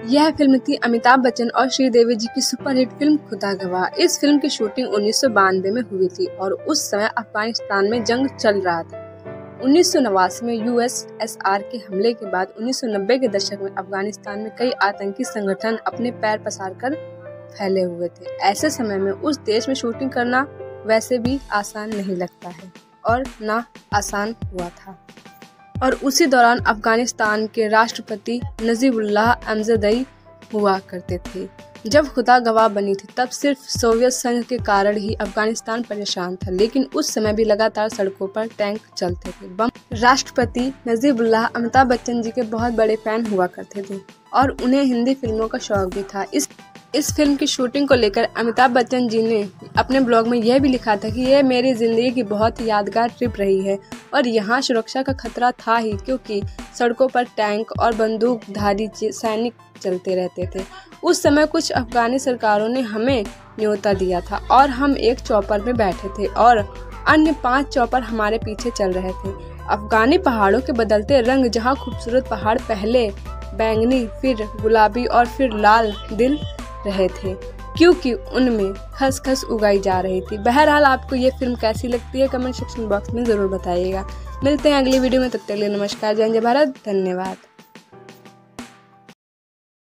यह फिल्म थी अमिताभ बच्चन और श्रीदेवी जी की सुपरहिट फिल्म खुदा गवाह। इस फिल्म की शूटिंग 1992 में हुई थी और उस समय अफगानिस्तान में जंग चल रहा था। 1989 में यूएसएसआर के हमले के बाद 1990 के दशक में अफगानिस्तान में कई आतंकी संगठन अपने पैर पसार कर फैले हुए थे। ऐसे समय में उस देश में शूटिंग करना वैसे भी आसान नहीं लगता है और ना आसान हुआ था। और उसी दौरान अफगानिस्तान के राष्ट्रपति नजीबुल्लाह अहमदई हुआ करते थे। जब खुदा गवाह बनी थी तब सिर्फ सोवियत संघ के कारण ही अफगानिस्तान परेशान था, लेकिन उस समय भी लगातार सड़कों पर टैंक चलते थे, बम। राष्ट्रपति नजीबुल्लाह अमिताभ बच्चन जी के बहुत बड़े फैन हुआ करते थे और उन्हें हिंदी फिल्मों का शौक भी था। इस फिल्म की शूटिंग को लेकर अमिताभ बच्चन जी ने अपने ब्लॉग में यह भी लिखा था कि यह मेरी जिंदगी की बहुत यादगार ट्रिप रही है और यहाँ सुरक्षा का खतरा था ही, क्योंकि सड़कों पर टैंक और बंदूकधारी सैनिक चलते रहते थे। उस समय कुछ अफगानी सरकारों ने हमें न्योता दिया था और हम एक चॉपर में बैठे थे और अन्य 5 चॉपर हमारे पीछे चल रहे थे। अफगानी पहाड़ों के बदलते रंग, जहाँ खूबसूरत पहाड़ पहले बैंगनी, फिर गुलाबी और फिर लाल दिल रहे थे, क्योंकि उनमें खसखस उगाई जा रही थी। बहरहाल, आपको ये फिल्म कैसी लगती है कमेंट सेक्शन बॉक्स में जरूर बताइएगा। मिलते हैं अगली वीडियो में, तब तक के लिए नमस्कार। जय हिंद, जय भारत, धन्यवाद।